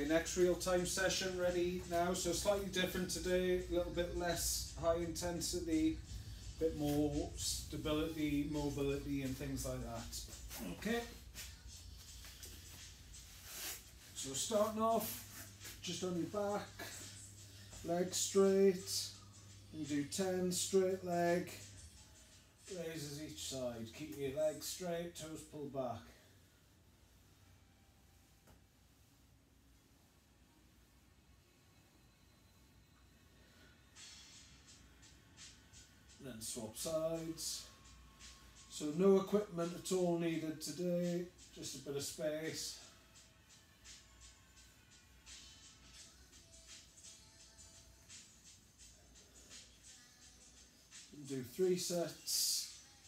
your next real-time session ready now. So slightly different today, a little bit less high intensity, a bit more stability, mobility and things like that. Okay. So starting off, just on your back, legs straight, and do 10 straight leg, raises each side. Keep your legs straight, toes pulled back. Then swap sides. So no equipment at all needed today, just a bit of space. Do 3 sets.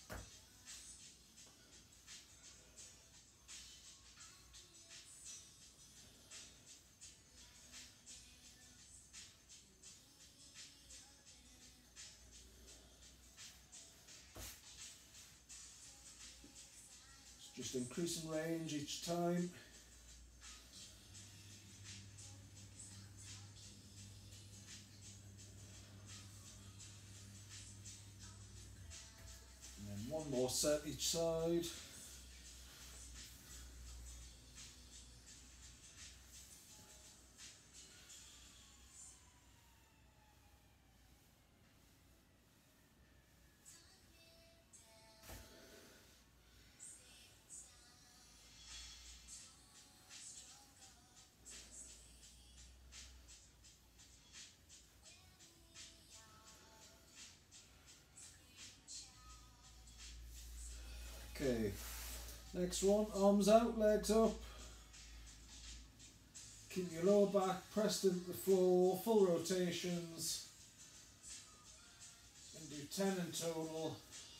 Just increasing range each time. And then one more set each side. Okay, next one, arms out, legs up. Keep your lower back pressed into the floor, full rotations. And do 10 in total.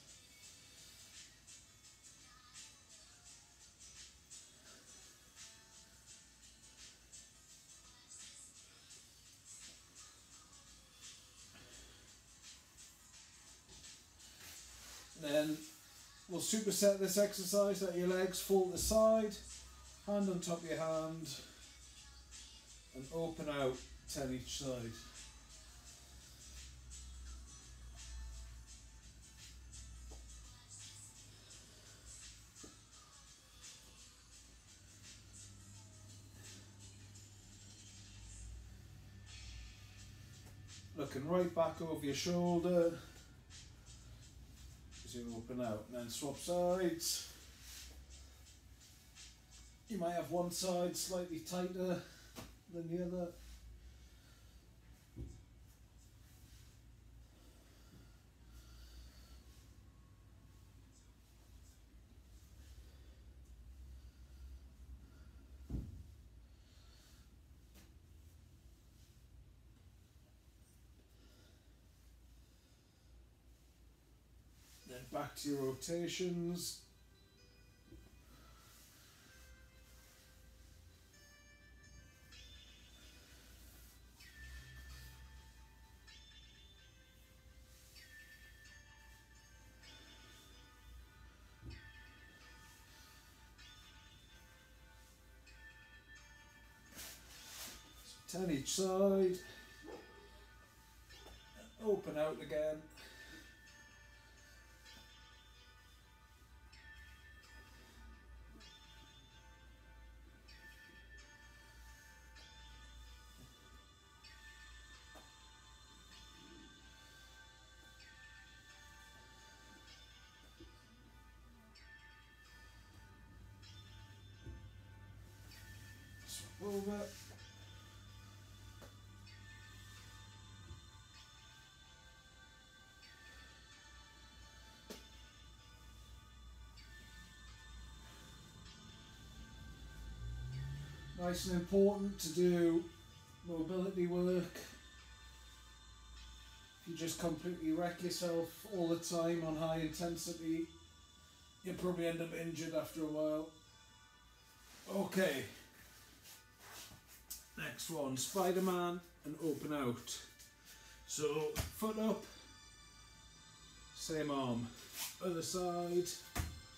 Then we'll superset this exercise, let your legs fall to the side, hand on top of your hand, and open out 10 each side. Looking right back over your shoulder as you open out, and then swap sides. You might have one side slightly tighter than the other. Then back to your rotations. So 10 each side. Open out again. Swap over. Nice and important to do mobility work. If you just completely wreck yourself all the time on high intensity, you'll probably end up injured after a while. Okay. Next one, Spider-Man and open out. So, foot up, same arm, other side.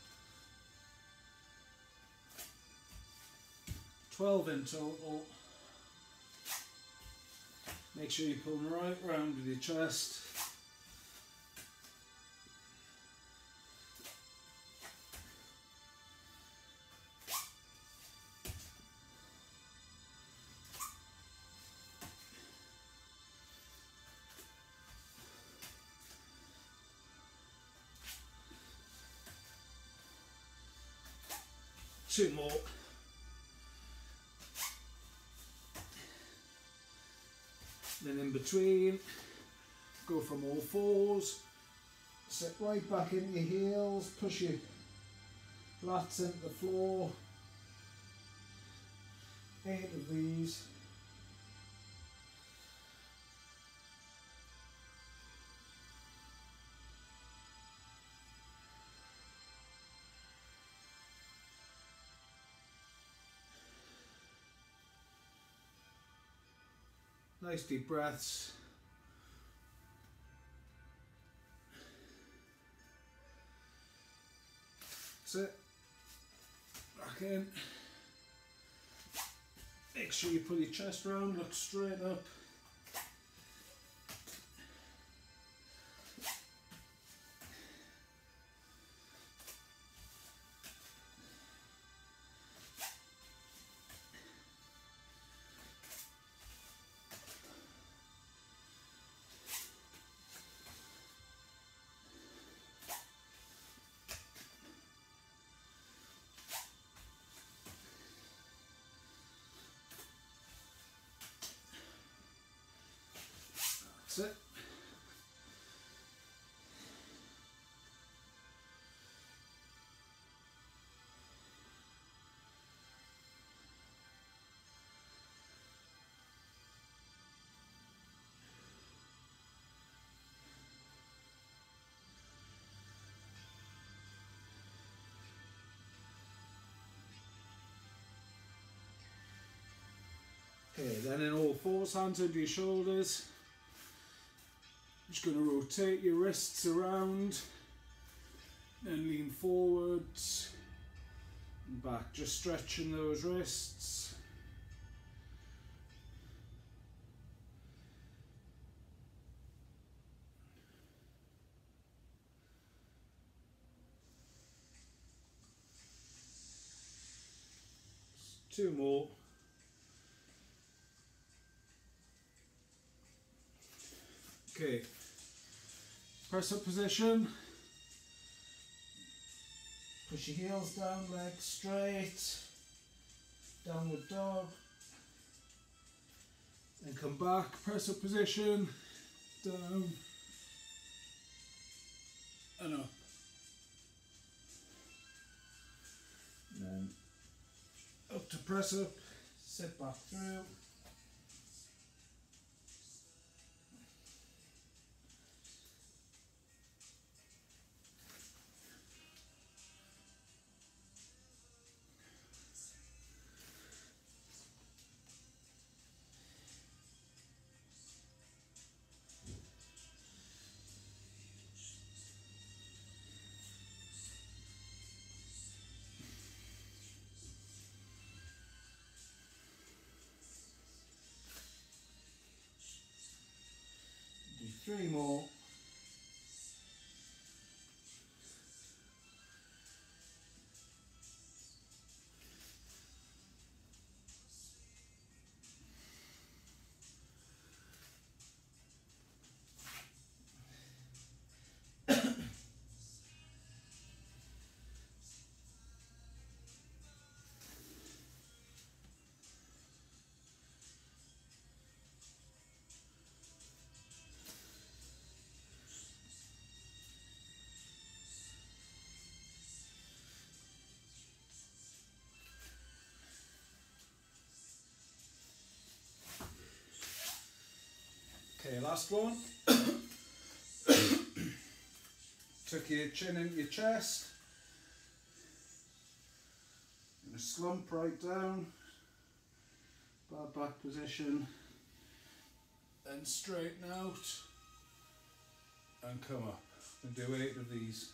12 in total. Make sure you pull them right round with your chest. Two more. Then in between, go from all fours, sit right back into your heels, push your lats into the floor. 8 of these. Nice deep breaths. That's it. Back in. Make sure you pull your chest round, look straight up. That's it. Okay, then in all fours, hands under your shoulders. Just going to rotate your wrists around and lean forwards and back, just stretching those wrists. Two more. Okay, press up position, push your heels down, legs straight, downward dog, then come back, press up position, down and up, and then up to press up, sit back through. Do 3 more. Okay, last one. Tuck your chin into your chest. And slump right down. Bad back position. Then straighten out. And come up. And do 8 of these.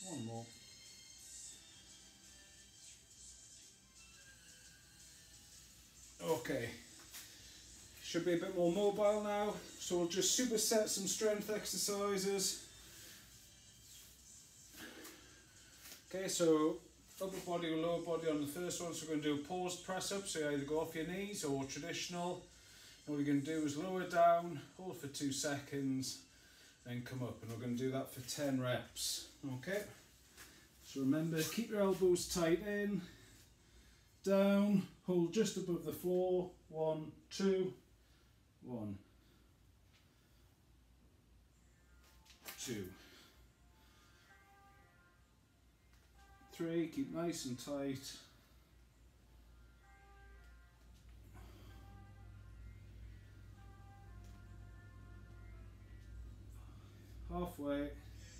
One more. Okay, should be a bit more mobile now, so we'll just superset some strength exercises. Okay, so upper body or lower body on the first one, so we're going to do a paused press up, so you either go off your knees or traditional. And what we're going to do is lower down, hold for 2 seconds, then come up, and we're going to do that for 10 reps. Okay, so remember, keep your elbows tight in, down, hold just above the floor. 1, 2, 1, 2, 3, keep nice and tight. 1/2.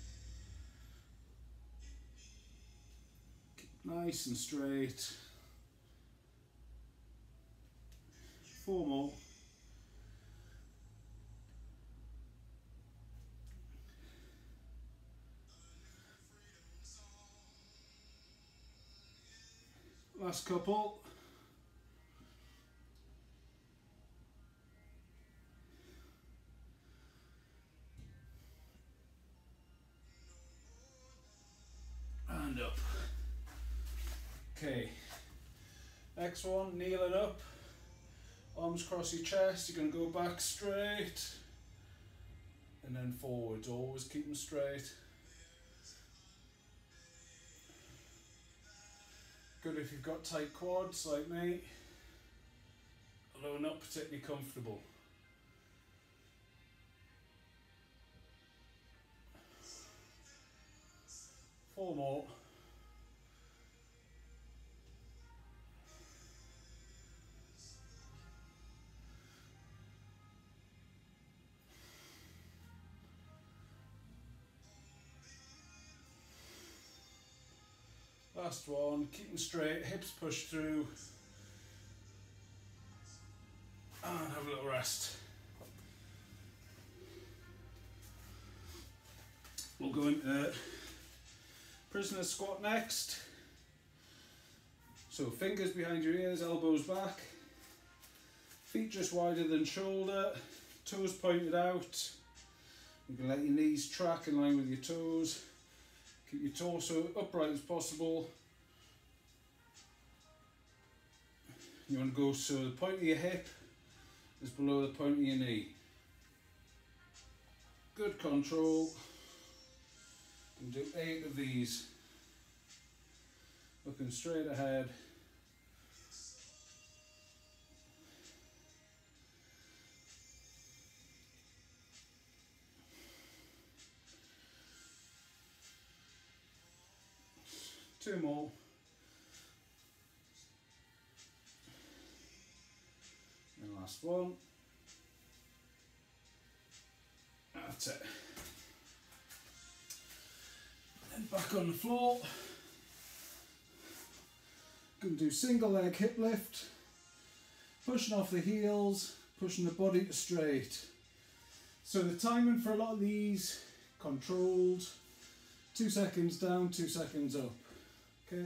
Keep nice and straight. 4 more. Last couple. And up. Okay. Next one, kneeling up. Arms across your chest. You're going to go back straight. And then forwards. Always keep them straight. Good if you've got tight quads like me, although not particularly comfortable. 4 more. Last one, keep them straight, hips push through, and have a little rest. We'll go into prisoner squat next. So fingers behind your ears, elbows back, feet just wider than shoulder, toes pointed out. You can let your knees track in line with your toes. Keep your torso upright as possible. You want to go so the point of your hip is below the point of your knee. Good control. You can do 8 of these. Looking straight ahead. Two more. And last one. That's it. Then back on the floor. Going to do single leg hip lift. Pushing off the heels, pushing the body to straight. So the timing for a lot of these, controlled. 2 seconds down, 2 seconds up. Okay.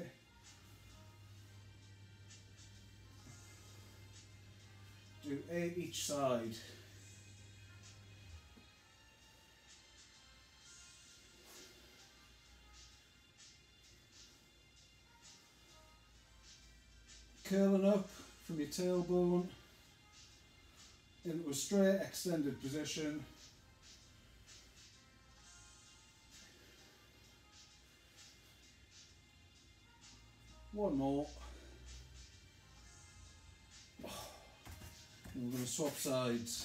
Do 8 each side. Curling up from your tailbone into a straight extended position. One more. And we're going to swap sides.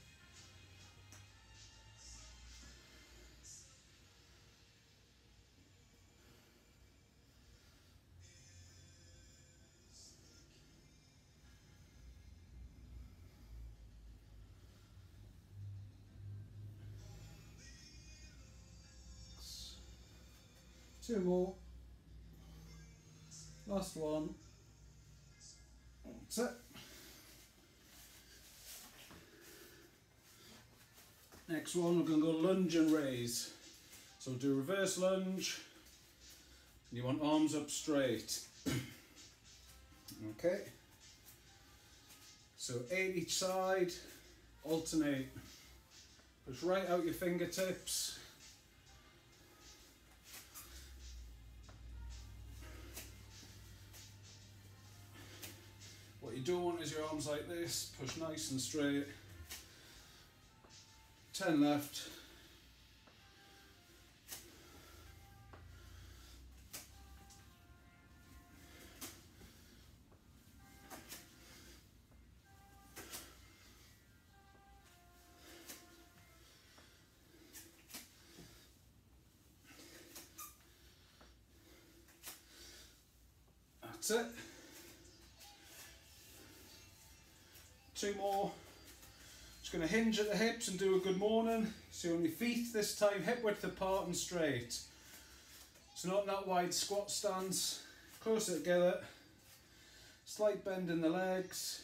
Two more. Last one. That's it. Next one, we're going to go lunge and raise. So do reverse lunge, You want arms up straight. Okay. So 8 each side, alternate. Push right out your fingertips. What you don't want is your arms like this, push nice and straight. 10 left. That's it. 2 more. Just going to hinge at the hips and do a good morning. So on your feet this time, hip width apart and straight. So not in that wide squat stance. Closer together. Slight bend in the legs.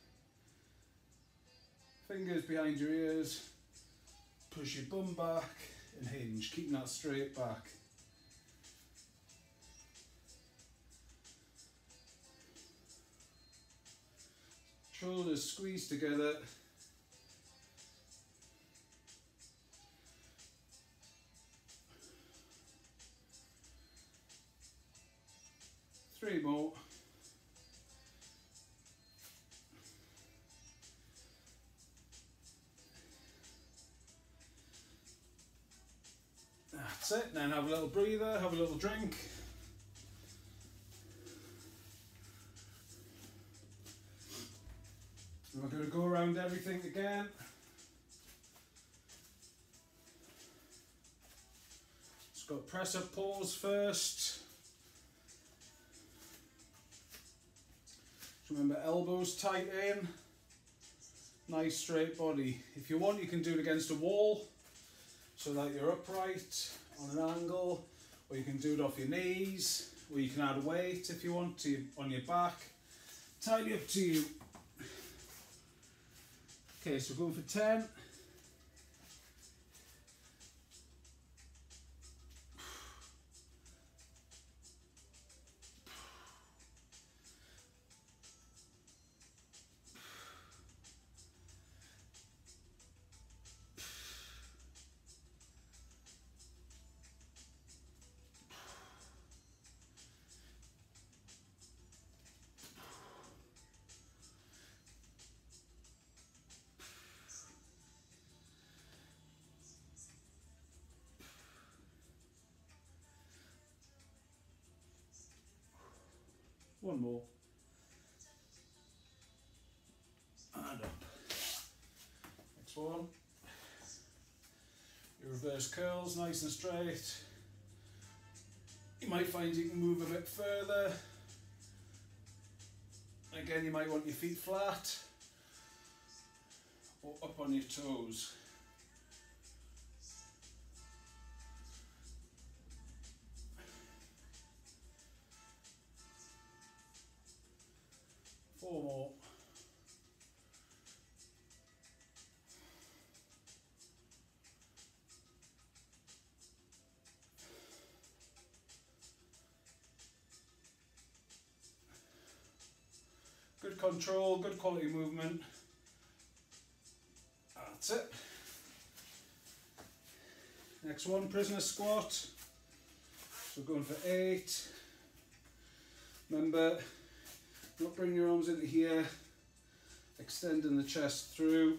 Fingers behind your ears. Push your bum back and hinge, keeping that straight back. Shoulders squeeze together. Three more. That's it. Then have a little breather, have a little drink. We're going to go around everything again. Just got press up pause first. Just remember elbows tight in. Nice straight body. If you want, you can do it against a wall so that you're upright on an angle, or you can do it off your knees, or you can add weight if you want to on your back. Entirely up to you. Okay, so we're going for 10. One more. And up. Next one. Your reverse curls, nice and straight. You might find you can move a bit further. Again, you might want your feet flat or up on your toes. Four more. Good control, good quality movement. That's it. Next one, prisoner squat. So we're going for 8. Remember, not bring your arms into here, extending the chest through.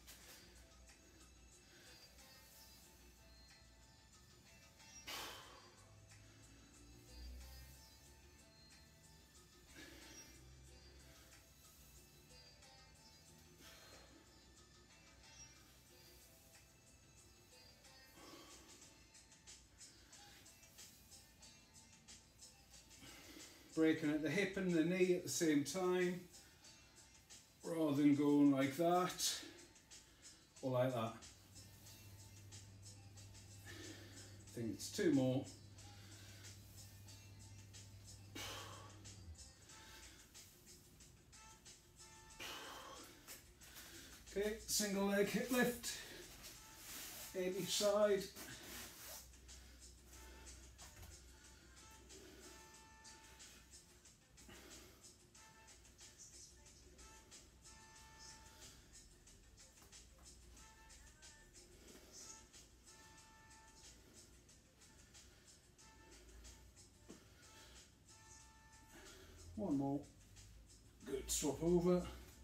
Breaking at the hip and the knee at the same time, rather than going like that or like that. I think it's 2 more. Okay, single leg hip lift, 8 each side. One more. Good, swap over.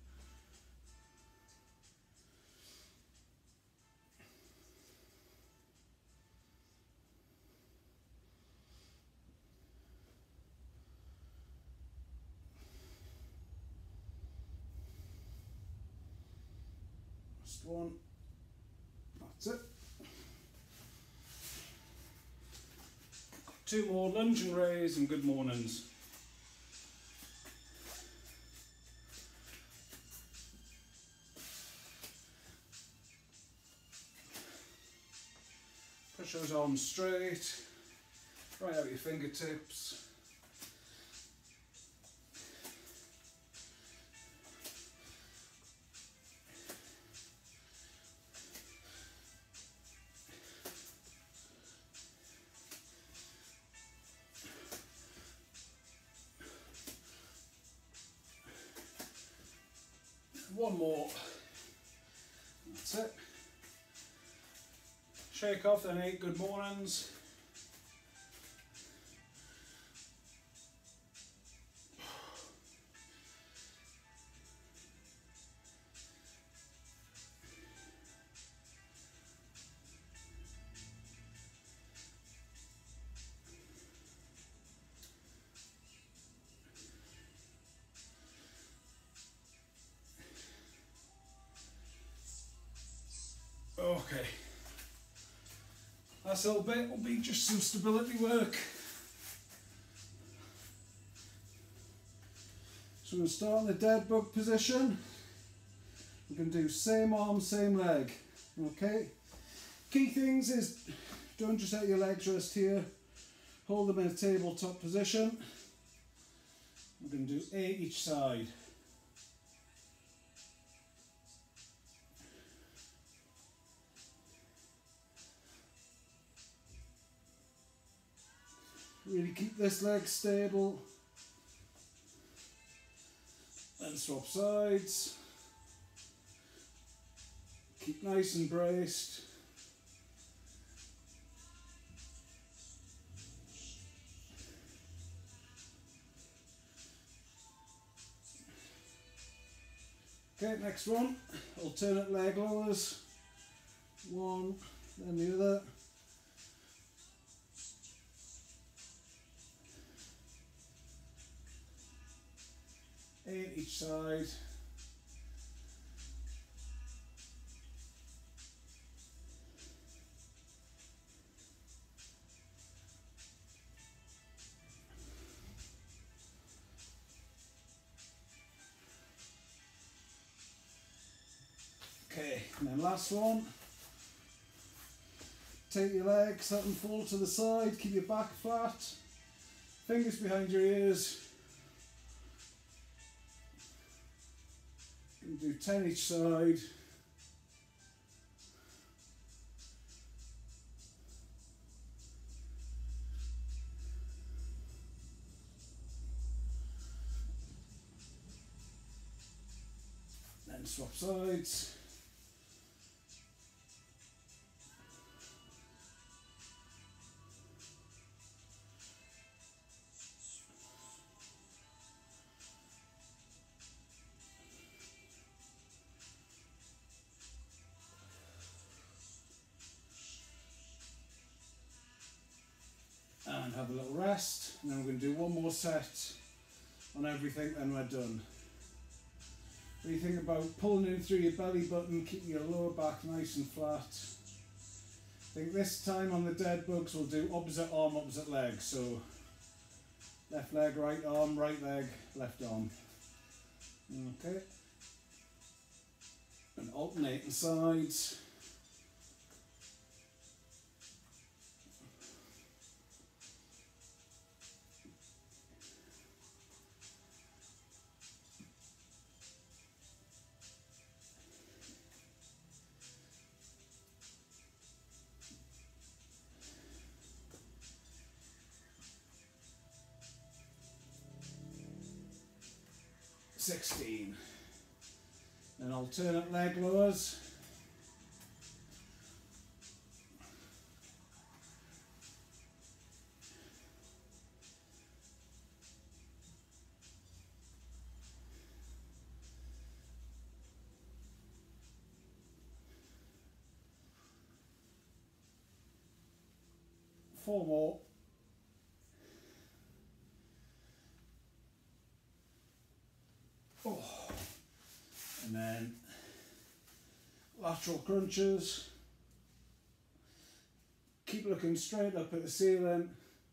Last one. That's it. Two more lunge and raise and good mornings. Push those arms straight, right out your fingertips. One more. That's it. Shake off, then 8 good mornings. Okay. Last little bit will be just some stability work. So we're going to start in the dead bug position. We're going to do same arm, same leg. Okay. Key things is don't just let your legs rest here. Hold them in a tabletop position. We're going to do 8 each side. Really keep this leg stable. And swap sides. Keep nice and braced. Okay, next one. Alternate leg lowers. One, then the other. Eight each side. Okay, and then last one. Take your legs, let them fall to the side, keep your back flat, fingers behind your ears. You can do 10 each side. Then swap sides. And have a little rest, and then we're going to do one more set on everything, and we're done. What do you think about pulling in through your belly button, keeping your lower back nice and flat? I think this time on the dead bugs we'll do opposite arm, opposite leg. So left leg, right arm, right leg, left arm. Okay. And alternating sides. And alternate leg lowers. 4 more. Oh. And then lateral crunches. Keep looking straight up at the ceiling.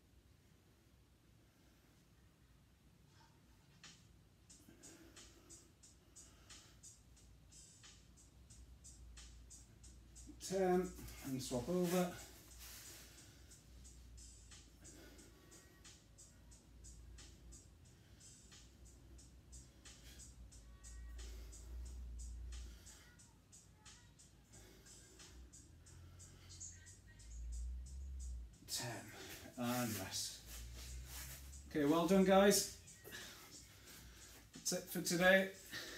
And swap over. And rest. Okay, well done guys. That's it for today.